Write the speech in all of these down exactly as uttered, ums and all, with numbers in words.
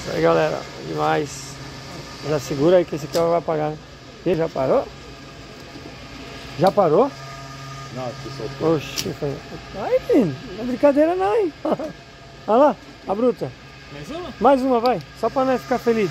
Isso aí, galera, demais. Já segura aí que esse carro vai pagar, né? E já parou? Já parou? Não, que soltou. Oxi, foi... Ai, menino, não é brincadeira não, hein? Olha lá, a bruta. Mais uma? Mais uma, vai, só pra nós ficar feliz.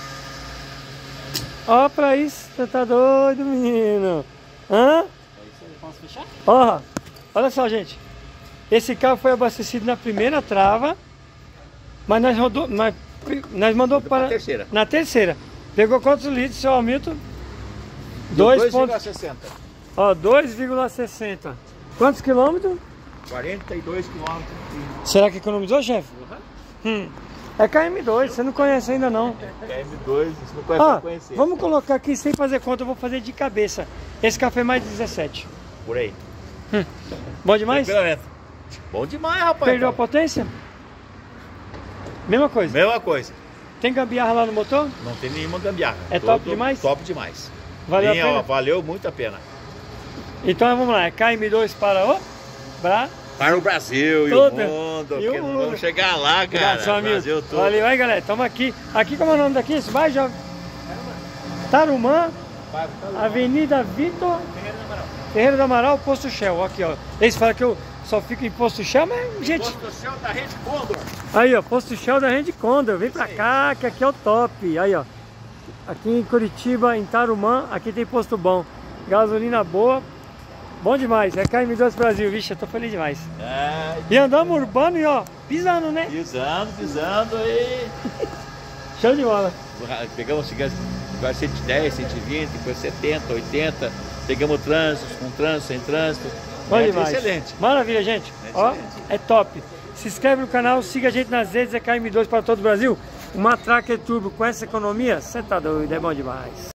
Ó, pra isso, você tá doido, menino. Hã? Posso fechar? Ó, olha só, gente. Esse carro foi abastecido na primeira trava, mas nós rodou, nós, nós mandou para pra terceira. na terceira. Pegou quantos litros, seu Hamilton? dois vírgula sessenta. Ó, dois vírgula sessenta. Quantos quilômetros? quarenta e dois quilômetros. Será que economizou, chefe? Uhum. Hum. É K M dois, você não conhece ainda não. K M dois, você não conhece, Ó, vai conhecer. vamos colocar aqui sem fazer conta, eu vou fazer de cabeça. Esse café é mais dezessete. Por aí. Hum. Bom demais? Tranquilamente. Bom demais, rapaz. Perdeu a então. potência? Mesma coisa. Mesma coisa. Tem gambiarra lá no motor? Não tem nenhuma gambiarra. É top demais? Top demais. Valeu Minha, a pena? ó, valeu muito a pena. Então vamos lá, é K M dois para o Bra... Para o Brasil Todo. e o mundo. E o porque mundo. Vamos chegar lá, cara. Obrigado, seu amigo. Brasil todo. Valeu aí, galera. Estamos aqui. Aqui como é o nome daqui? Esse bairro já... Tarumã, Avenida Vitor Ferreira do Amaral, Posto Shell. Aqui, ó. Eles falam que eu só fico em Posto Shell, mas, gente... Posto Shell da Rede Condor. Aí, ó, Posto Shell da Rede Condor. Vem pra cá, que aqui é o top. Aí, ó. Aqui em Curitiba, em Tarumã, aqui tem posto bom. Gasolina boa. Bom demais. É K M dois Brasil. Vixe, eu tô feliz demais. É, E andamos urbano e, ó, pisando, né? pisando, pisando e... Show de bola. Pegamos agora cento e dez, cento e vinte, depois setenta, oitenta. Pegamos trânsito, com trânsito, sem trânsito. Bom É demais. excelente. Maravilha, gente. É Ó, excelente. é top. Se inscreve no canal, siga a gente nas redes, é K M dois para todo o Brasil. Uma Tracker Turbo com essa economia, você tá doido, é bom demais.